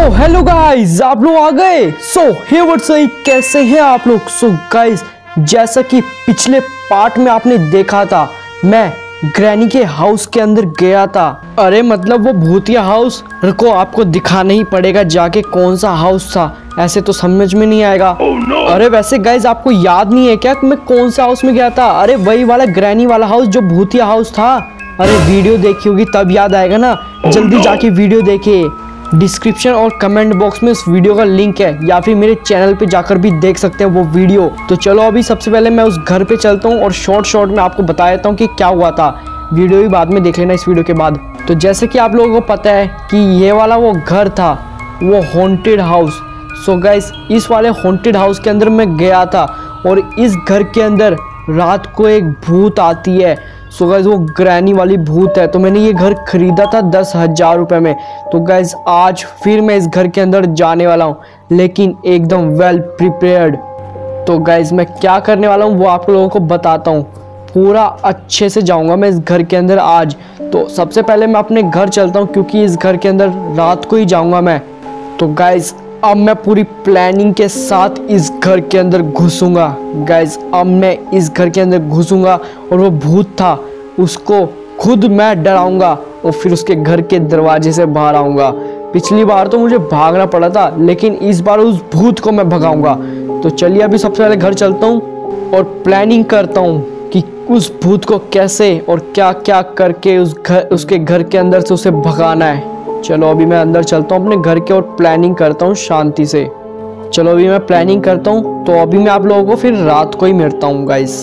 Hello guys, आप लोग आ गए। हे व्हाट्स अप, कैसे हैं आप लोग। गाइस, जैसा कि पिछले पार्ट में आपने देखा था, मैं ग्रैनी के हाउस के अंदर गया था। अरे मतलब वो भूतिया हाउस। रुको, आपको दिखाना ही पड़ेगा जाके कौन सा हाउस था, ऐसे तो समझ में नहीं आएगा। अरे वैसे गाइस, आपको याद नहीं है क्या कि मैं कौन सा हाउस में गया था? अरे वही वाला ग्रैनी वाला हाउस जो भूतिया हाउस था। अरे वीडियो देखी होगी तब याद आएगा ना। जल्दी जाके वीडियो देखिए। डिस्क्रिप्शन और कमेंट बॉक्स में उस वीडियो का लिंक है, या फिर मेरे चैनल पे जाकर भी देख सकते हैं वो वीडियो। तो चलो अभी सबसे पहले मैं उस घर पे चलता हूँ और शॉर्ट में आपको बता देता हूँ कि क्या हुआ था। वीडियो भी बाद में देख लेना इस वीडियो के बाद। तो जैसे कि आप लोगों को पता है कि ये वाला वो घर था, वो हॉन्टेड हाउस। गाइस, इस वाले हॉन्टेड हाउस के अंदर मैं गया था और इस घर के अंदर रात को एक भूत आती है। गाइस, वो ग्रैनी वाली भूत है। तो मैंने ये घर खरीदा था 10,000 रुपये में। तो गाइस, आज फिर मैं इस घर के अंदर जाने वाला हूँ, लेकिन एकदम वेल प्रिपेयर्ड। तो गाइस, मैं क्या करने वाला हूँ वो आप लोगों को बताता हूँ। पूरा अच्छे से जाऊँगा मैं इस घर के अंदर आज। तो सबसे पहले मैं अपने घर चलता हूँ, क्योंकि इस घर के अंदर रात को ही जाऊँगा मैं। तो गाइस, अब मैं पूरी प्लानिंग के साथ इस घर के अंदर घुसूंगा। गाइस, अब मैं इस घर के अंदर घुसूंगा और वो भूत था उसको खुद मैं डराऊंगा और फिर उसके घर के दरवाजे से बाहर आऊंगा। पिछली बार तो मुझे भागना पड़ा था, लेकिन इस बार उस भूत को मैं भगाऊंगा। तो चलिए अभी सबसे पहले घर चलता हूँ और प्लानिंग करता हूँ कि उस भूत को कैसे और क्या क्या करके उसके घर के अंदर से उसे भगाना है। चलो अभी मैं अंदर चलता हूँ अपने घर के और प्लानिंग करता हूँ शांति से। चलो अभी मैं प्लानिंग करता हूँ। तो अभी मैं आप लोगों को फिर रात को ही मिलता हूँ गाइस।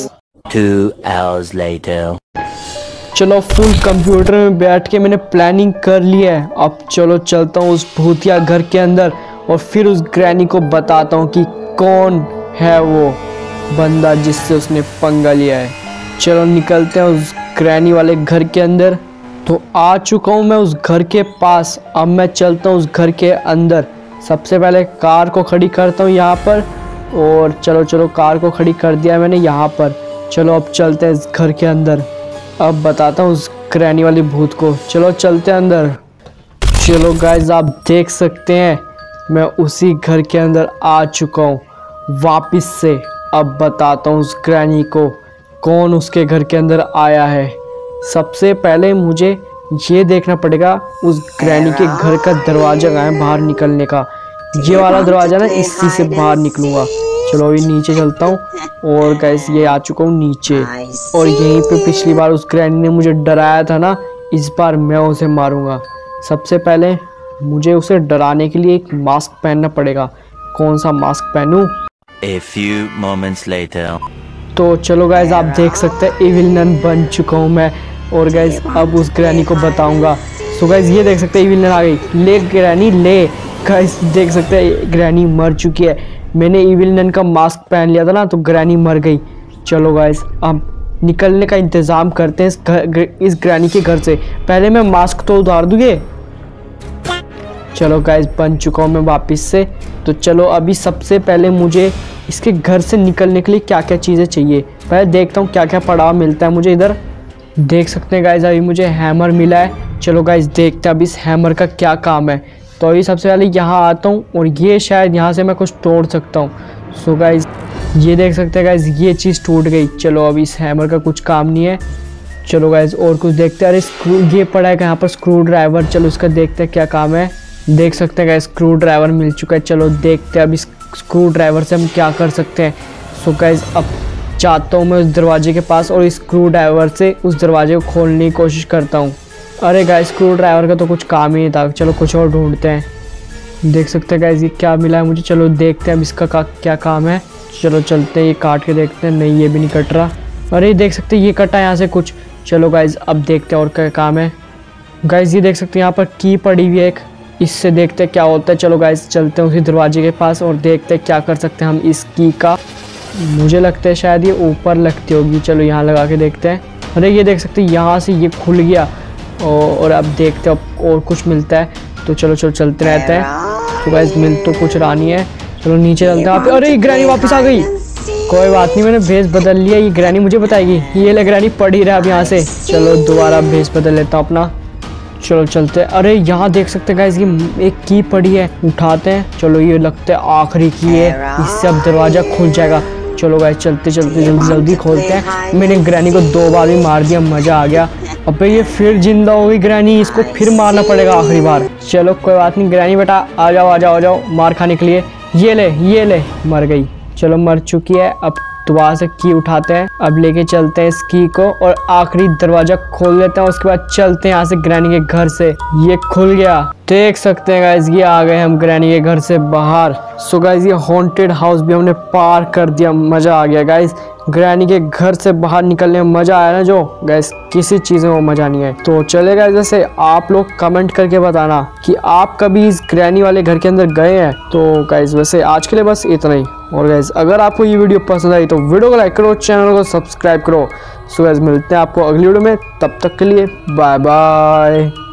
2 hours later। चलो फुल कंप्यूटर में बैठ के मैंने प्लानिंग कर ली है। अब चलो चलता हूँ उस भूतिया घर के अंदर और फिर उस ग्रैनी को बताता हूँ कि कौन है वो बंदा जिससे उसने पंगा लिया है। चलो निकलते हैं उस ग्रैनी वाले घर के अंदर। तो आ चुका हूँ मैं उस घर के पास। अब मैं चलता हूँ उस घर के अंदर। सबसे पहले कार को खड़ी करता हूँ यहाँ पर, और चलो कार को खड़ी कर दिया मैंने यहाँ पर। चलो अब चलते हैं इस घर के अंदर। अब बताता हूँ उस ग्रैनी वाली भूत को। चलो चलते हैं अंदर। चलो गाइस, आप देख सकते हैं मैं उसी घर के अंदर आ चुका हूँ वापिस से। अब बताता हूँ उस ग्रैनी को कौन उसके घर के अंदर आया है। सबसे पहले मुझे ये देखना पड़ेगा उस ग्रैनी के घर का दरवाजा कहाँ है बाहर निकलने का। ये वाला दरवाजा ना, इसी से बाहर निकलूंगा। चलो अभी नीचे चलता हूँ और गाइस ये आ चुका हूँ नीचे। और यहीं पे पिछली बार उस ग्रैनी ने मुझे डराया था ना, इस बार मैं उसे मारूंगा। सबसे पहले मुझे उसे डराने के लिए एक मास्क पहनना पड़ेगा। कौन सा मास्क पहनूं? A few moments later। तो चलो गाइस, आप देख सकते हैं इविल नन बन चुका हूँ मैं। और गाइस अब उस ग्रैनी को बताऊंगा। गाइस ये देख सकते हैं इविल नन आ गई। ले ग्रैनी ले। गाइस देख सकते हैं ग्रैनी मर चुकी है। मैंने इविल नन का मास्क पहन लिया था ना, तो ग्रैनी मर गई। चलो गाइस, अब निकलने का इंतज़ाम करते हैं इस ग्रैनी के घर से। पहले मैं मास्क तो उतार दूँगे। चलो गाइस, बन चुका हूँ मैं वापस से। तो चलो अभी सबसे पहले मुझे इसके घर से निकलने के लिए क्या क्या चीज़ें चाहिए पहले देखता हूँ क्या क्या पड़ा मिलता है मुझे इधर। देख सकते हैं गाइस, अभी मुझे हैमर मिला है। चलो गाइस देखते हैं अब इस हैमर का क्या काम है। तो अभी सबसे पहले यहाँ आता हूँ और ये शायद यहाँ से मैं कुछ तोड़ सकता हूँ। गाइस ये देख सकते हैं गाइस, ये चीज़ टूट गई। चलो अभी इस हैमर का कुछ काम नहीं है। चलो गाइस और कुछ देखते हैं। अरे ये पड़ा है यहाँ पर स्क्रू ड्राइवर। चलो इसका देखते हैं क्या काम है। देख सकते हैं गाइस, स्क्रू ड्राइवर मिल चुका है। चलो देखते हैं अब इस स्क्रू ड्राइवर से हम क्या कर सकते हैं। गाइस अब जाता हूँ मैं उस दरवाजे के पास और इस स्क्रू ड्राइवर से उस दरवाजे को खोलने की कोशिश करता हूँ। अरे गाइस, स्क्रू ड्राइवर का तो कुछ काम ही नहीं था। चलो कुछ और ढूंढते हैं। देख सकते हैं गाइस, ये क्या मिला है मुझे। चलो देखते हैं अब इसका क्या काम है। चलो चलते हैं, ये काट के देखते हैं। नहीं, ये भी नहीं कट रहा। अरे देख सकते हैं ये कटा यहाँ से कुछ। चलो गाइस अब देखते हैं और क्या काम है। गाइस ये देख सकते हैं यहाँ पर की पड़ी हुई है एक, इससे देखते हैं क्या होता है। चलो गाइस चलते हैं उसी दरवाजे के पास और देखते हैं क्या कर सकते हैं हम इस की का। मुझे लगता है शायद ये ऊपर लगती होगी। चलो यहाँ लगा के देखते हैं। अरे ये देख सकते हैं यहाँ से ये खुल गया। और अब देखते हैं अब और कुछ मिलता है। तो चलो चलते रहते हैं। तो गाइस मिल तो कुछ रहा नहीं है। चलो नीचे चलते हैं। अरे ग्रैनी वापस आ गई। कोई बात नहीं, मैंने भेस बदल लिया। ये ग्रैनी मुझे बताएगी। ये ले ग्रैनी पड़ ही रहा है अब यहाँ से। चलो दोबारा भेस बदल लेता हूँ अपना। चलो चलते हैं। अरे यहाँ देख सकते हैं गाइस ये एक की पड़ी है, उठाते हैं। चलो ये लगता है आखिरी की है, इससे अब दरवाजा खुल जाएगा। चलो गाइस चलते चलते जल्दी खोलते हैं। मैंने ग्रैनी को 2 बार भी मार दिया, मजा आ गया। अबे ये फिर जिंदा हो गई ग्रैनी, इसको फिर मारना पड़ेगा आखिरी बार। चलो कोई बात नहीं ग्रैनी बेटा, आ जाओ आ जाओ आ जाओ मार खाने के लिए। ये ले मर गई। चलो मर चुकी है। अब दोबारा से की उठाते हैं, अब लेके चलते हैं इस की को और आखिरी दरवाजा खोल लेते हैं। उसके बाद चलते हैं यहाँ से ग्रैनी के घर से। ये खुल गया, देख सकते हैं गाइस ये आ गए हम ग्रैनी के घर से बाहर। सो गाइस ये हॉन्टेड हाउस भी हमने पार कर दिया, मजा आ गया गाइस। ग्रैनी के घर से बाहर निकलने में मजा आया ना, जो गाइस किसी चीज में वो मजा नहीं आया। तो चलेगा जैसे आप लोग कमेंट करके बताना कि आप कभी इस ग्रैनी वाले घर के अंदर गए हैं। तो गाइस वैसे आज के लिए बस इतना ही। और गाइस अगर आपको ये वीडियो पसंद आई तो वीडियो को लाइक करो, चैनल को सब्सक्राइब करो। सो गाइस मिलते हैं आपको अगली वीडियो में, तब तक के लिए बाय बाय।